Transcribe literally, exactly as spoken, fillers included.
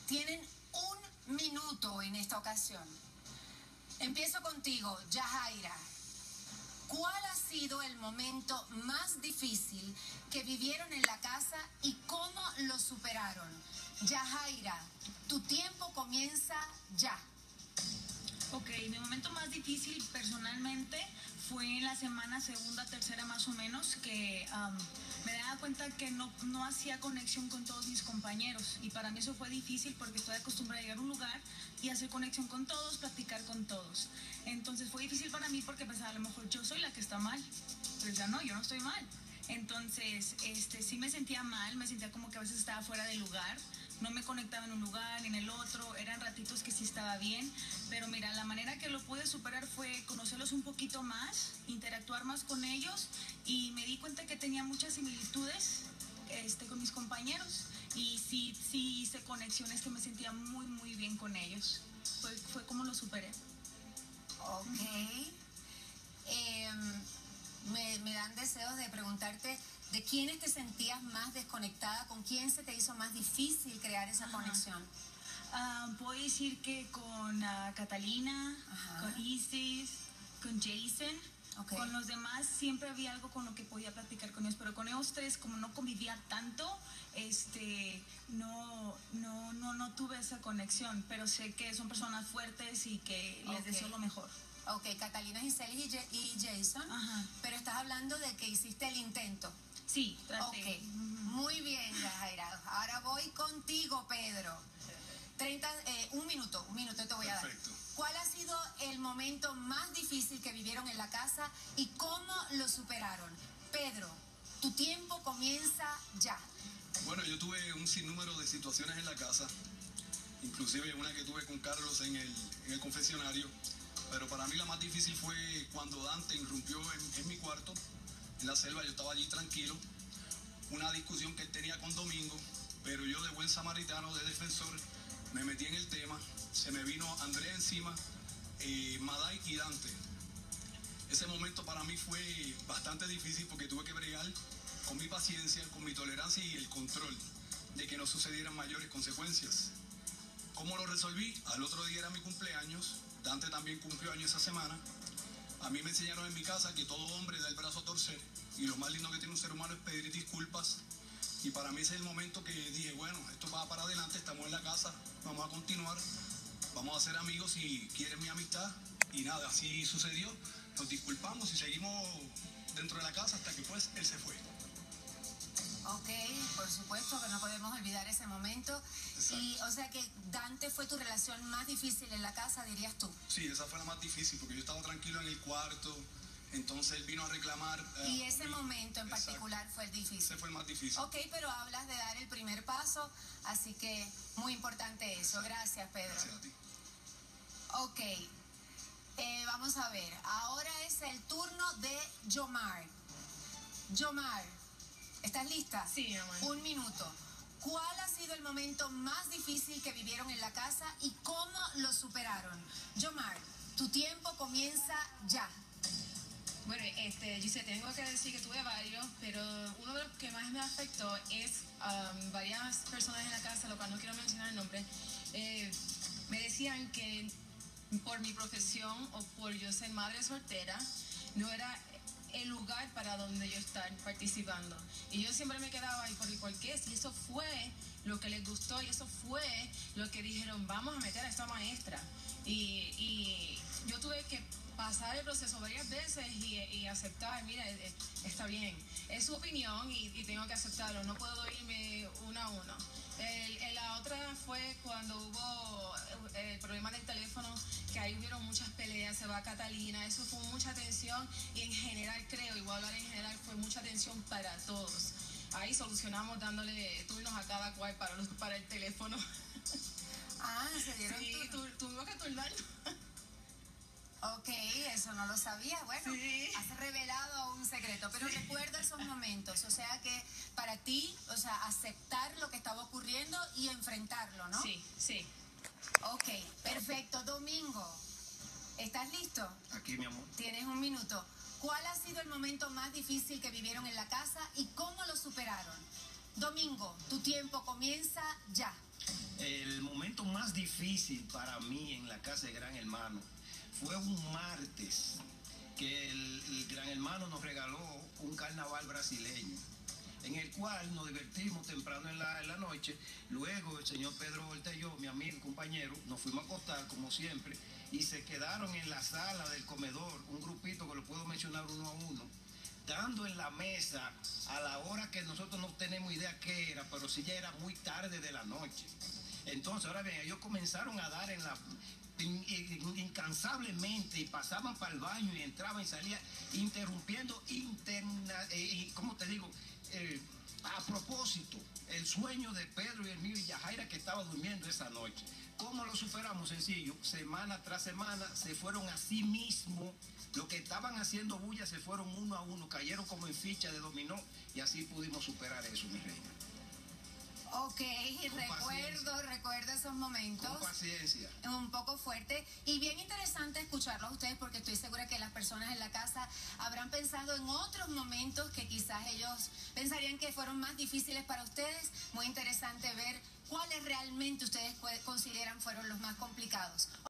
tienen un minuto en esta ocasión. Empiezo contigo, Yajaira. ¿Cuál ha sido el momento más difícil que vivieron en la casa y cómo lo superaron? Yajaira, tu tiempo comienza ya. Ok, mi momento más difícil personalmente fue en la semana segunda, tercera más o menos, que um, me daba cuenta que no, no hacía conexión con todos mis compañeros. Y para mí eso fue difícil porque estoy acostumbrada a llegar a un lugar y hacer conexión con todos, platicar con todos. Entonces fue difícil para mí porque pensaba, a lo mejor yo soy la que está mal. Pero ya no, yo no estoy mal. Entonces, este, sí me sentía mal, me sentía como que a veces estaba fuera de lugar. No me conectaba en un lugar ni en el otro, eran ratitos que sí estaba bien, pero mira, la manera que lo pude superar fue conocerlos un poquito más, interactuar más con ellos y me di cuenta que tenía muchas similitudes este, con mis compañeros y sí, sí hice conexiones que me sentía muy, muy bien con ellos. Fue, fue como lo superé. Ok. Eh, me, me dan deseos de preguntarte de quiénes te sentías más desconectada, con quién se te hizo más difícil crear esa Ajá. conexión. Uh, puedo decir que con uh, Catalina, Ajá. con Isis, con Jason. Okay. Con los demás siempre había algo con lo que podía platicar con ellos, pero con ellos tres, como no convivía tanto, este, no, no, no, no tuve esa conexión, pero sé que son personas fuertes y que les okay. deseo lo mejor. Ok, Catalina, Giselle y, y Jason, Ajá. pero estás hablando de que hiciste el intento. Sí, traté. Ok, uh-huh. Muy bien, Yajaira. Ahora voy contigo, Pedro. treinta, eh, un minuto, un minuto te voy Perfecto. a dar. ¿Cuál ha sido el momento más difícil que vivieron en la casa y cómo lo superaron? Pedro, tu tiempo comienza ya. Bueno, yo tuve un sinnúmero de situaciones en la casa, inclusive una que tuve con Carlos en el, en el confesionario, pero para mí la más difícil fue cuando Dante irrumpió en, en mi cuarto, en la selva. Yo estaba allí tranquilo, una discusión que él tenía con Domingo, pero yo de buen samaritano, de defensor, me metí en el tema, se me vino Andrea encima, eh, Maday y Dante. Ese momento para mí fue bastante difícil porque tuve que bregar con mi paciencia, con mi tolerancia y el control de que no sucedieran mayores consecuencias. ¿Cómo lo resolví? Al otro día era mi cumpleaños, Dante también cumplió año esa semana. A mí me enseñaron en mi casa que todo hombre da el brazo a torcer y lo más lindo que tiene un ser humano es pedir disculpas. Y para mí ese es el momento que dije, bueno, esto va para adelante, estamos en la casa, vamos a continuar, vamos a ser amigos si quieren mi amistad. Y nada, así sucedió, nos disculpamos y seguimos dentro de la casa hasta que pues él se fue. Ok, por supuesto que no podemos olvidar ese momento. Exacto. Y o sea que Dante fue tu relación más difícil en la casa, dirías tú. Sí, esa fue la más difícil porque yo estaba tranquilo en el cuarto. Entonces él vino a reclamar. Uh, y ese mi... momento en Exacto. particular fue el difícil. Ese fue el más difícil. Ok, pero hablas de dar el primer paso, así que muy importante eso. Exacto. Gracias, Pedro. Gracias a ti. Ok, eh, vamos a ver. Ahora es el turno de Yomar. Yomar, ¿estás lista? Sí, amor. Un minuto. ¿Cuál ha sido el momento más difícil que vivieron en la casa y cómo lo superaron? Yomar, tu tiempo comienza ya. Bueno, este, Giselle, tengo que decir que tuve varios, pero uno de los que más me afectó es um, varias personas en la casa, lo cual no quiero mencionar el nombre, eh, me decían que por mi profesión o por yo ser madre soltera, no era el lugar para donde yo estar participando. Y yo siempre me quedaba ahí, ¿por, ¿por qué? Si eso fue lo que les gustó y eso fue lo que dijeron, vamos a meter a esta maestra. Y, y yo tuve que pasar el proceso varias veces y, y aceptar, mira, está bien, es su opinión y, y tengo que aceptarlo, no puedo irme uno a uno. El, el, la otra fue cuando hubo el problema del teléfono, que ahí hubieron muchas peleas, se va Catalina, eso fue mucha tensión y en general creo, igual hablar en general, fue mucha tensión para todos. Ahí solucionamos dándole turnos a cada cual para, los, para el teléfono. Ah, se dieron sí, turnos. Tu, tuvimos que turnarnos. Ok, eso no lo sabía. Bueno, sí. has revelado un secreto, pero sí. Recuerda esos momentos, o sea que para ti, o sea, aceptar lo que estaba ocurriendo y enfrentarlo, ¿no? Sí, sí. Ok, perfecto. Domingo, ¿estás listo? Aquí, mi amor. Tienes un minuto. ¿Cuál ha sido el momento más difícil que vivieron en la casa y cómo lo superaron? Domingo, tu tiempo comienza ya. Eh, El momento más difícil para mí en la casa de Gran Hermano fue un martes que el, el Gran Hermano nos regaló un carnaval brasileño, en el cual nos divertimos temprano en la, en la noche. Luego el señor Pedro Horta y yo, mi amigo y compañero, nos fuimos a acostar como siempre y se quedaron en la sala del comedor, un grupito que lo puedo mencionar uno a uno, dando en la mesa a la hora que nosotros no tenemos idea qué era, pero sí ya era muy tarde de la noche. Entonces, ahora bien, ellos comenzaron a dar en la... incansablemente, y pasaban para el baño y entraban y salían interrumpiendo interna, eh, ¿cómo te digo? Eh, a propósito, el sueño de Pedro y el mío y Yajaira, que estaba durmiendo esa noche. ¿Cómo lo superamos? Sencillo, semana tras semana se fueron a sí mismo. Los que estaban haciendo bulla se fueron uno a uno, cayeron como en ficha de dominó, y así pudimos superar eso, mi reina. Ok, Con recuerdo, paciencia. recuerdo esos momentos. Con paciencia. Un poco fuerte y bien interesante escucharlos a ustedes, porque estoy segura que las personas en la casa habrán pensado en otros momentos que quizás ellos pensarían que fueron más difíciles para ustedes. Muy interesante ver cuáles realmente ustedes consideran fueron los más complicados.